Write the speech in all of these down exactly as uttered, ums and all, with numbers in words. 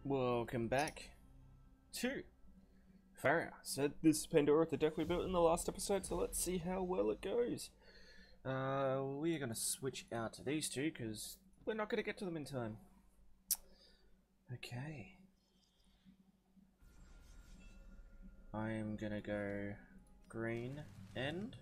Welcome back to Faeria. So this is Pandora, the deck we built in the last episode, so let's see how well it goes. Uh, we're going to switch out to these two because we're not going to get to them in time. Okay. I am going to go green end.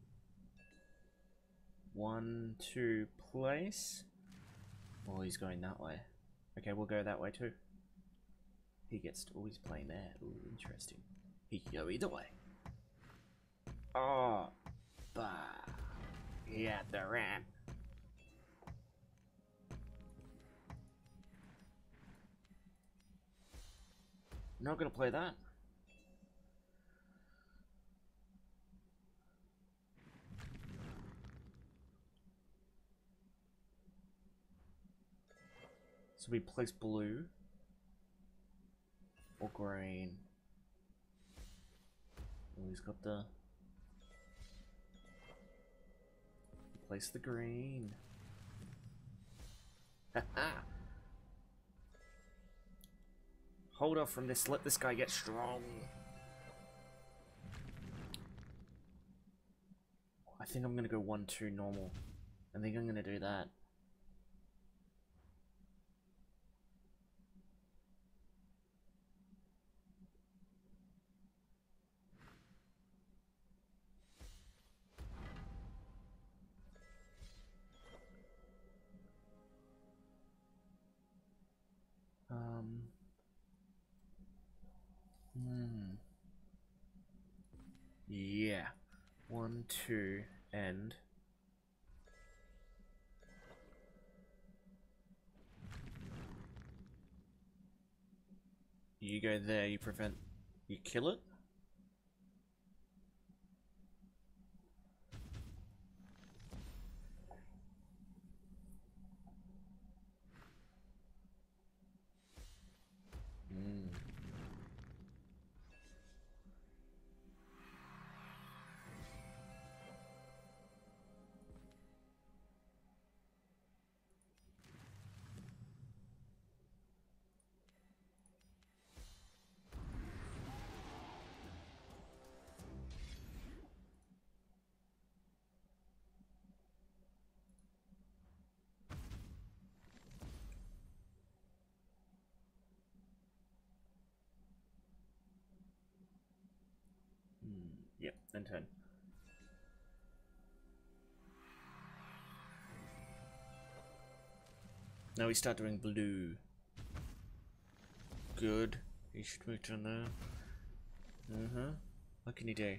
One, two, place. Oh, he's going that way. Okay, we'll go that way too. He gets to always play there. Ooh, interesting. He can go either way. Oh, bah. He had the ramp. Not gonna play that. So we place blue or green. Oh, he's got the place the green. Haha. Hold off from this. Let this guy get strong. I think I'm gonna go one two normal. I think I'm gonna do that. Um. Hmm. Yeah. One, two, and. You go there, you prevent. You kill it? Hmm. Yep, and ten. Now we start doing blue. Good. You should move to there. Uh-huh. What can you do?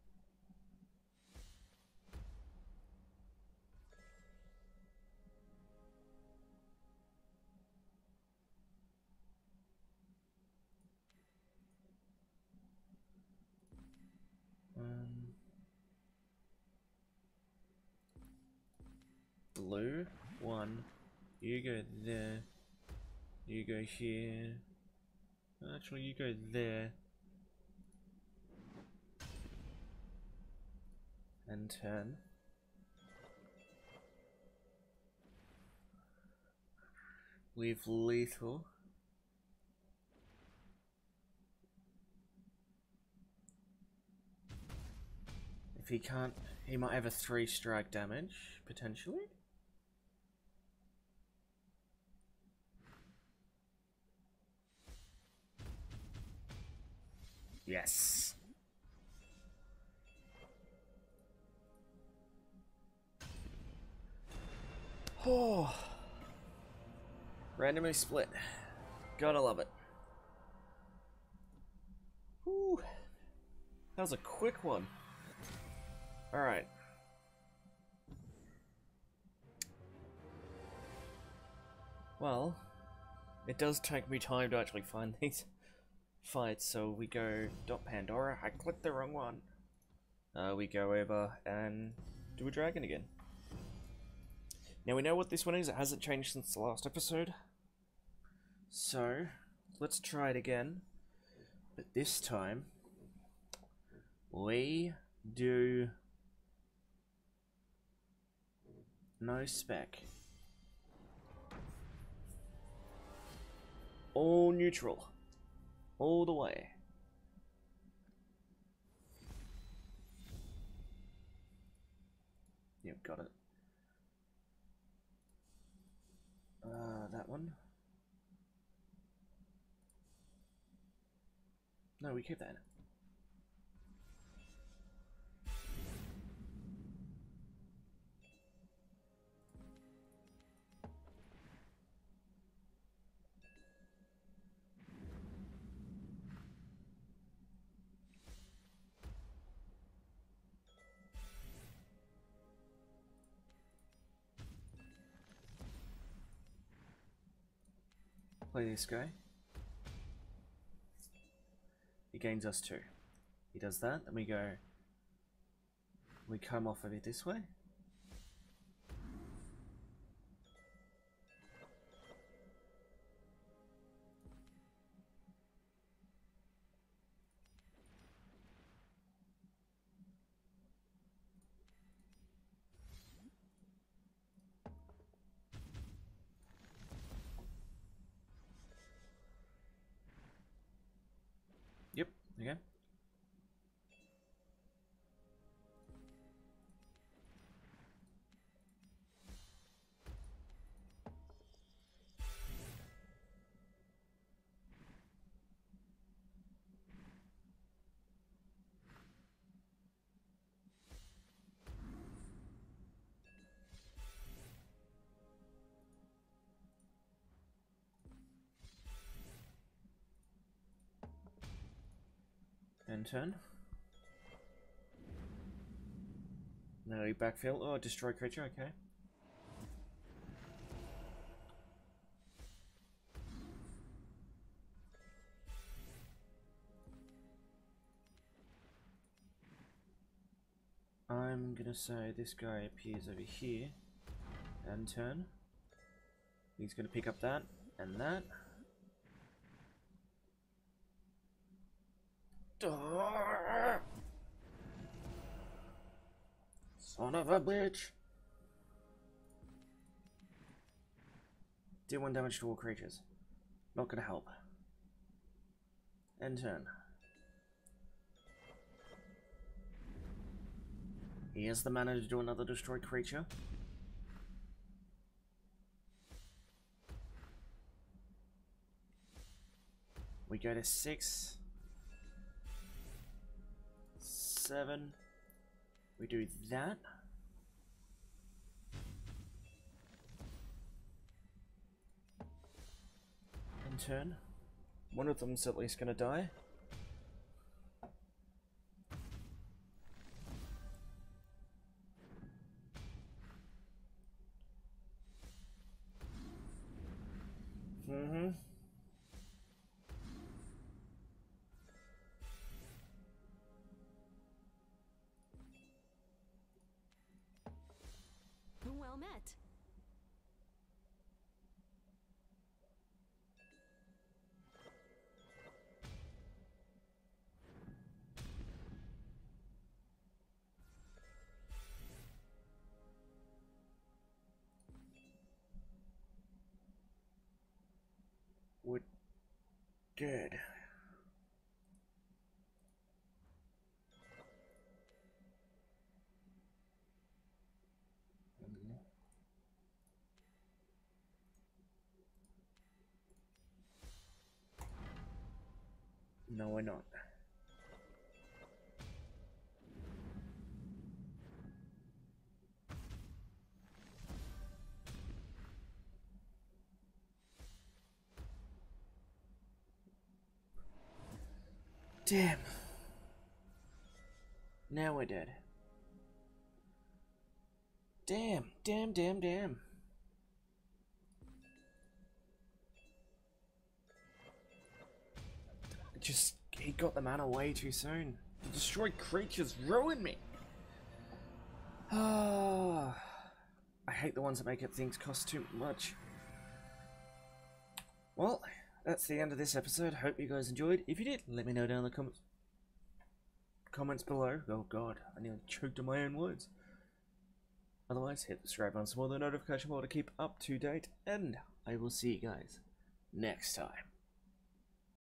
Um, blue, one. You go there. You go here. Actually, you go there. And turn. Leave lethal. If he can't, he might have a three strike damage, potentially. Yes. Oh. Randomly split. Gotta love it. Whew. That was a quick one. Alright. Well, it does take me time to actually find these fights, so we go dot Pandora. I clicked the wrong one. Uh, we go over and do a dragon again. Now we know what this one is. It hasn't changed since the last episode. So, let's try it again. But this time, we do no spec. Oh neutral. All the way. Yep, got it. Uh, that one. No, we keep that. Play this guy. He gains us two. He does that, then we go. We come off of it this way. Yep, okay. And turn. No, you backfill. Oh, destroy creature, okay. I'm gonna say this guy appears over here. And turn. He's gonna pick up that and that. Son of a bitch! Deal one damage to all creatures. Not gonna help. End turn. He has the mana to do another destroyed creature. We go to six. Seven. We do that. And turn. One of them's at least gonna die. Mm-hmm. Well met. We're dead. No, we're not. Damn. Now we're dead. Damn, damn, damn, damn. Just, he got the mana way too soon. The destroyed creatures ruined me. Ah, I hate the ones that make it things cost too much. Well, that's the end of this episode. Hope you guys enjoyed. If you did, let me know down in the comments comments below. Oh god, I nearly choked on my own words. Otherwise, hit the subscribe button, some more the notification bell to keep up to date, and I will see you guys next time.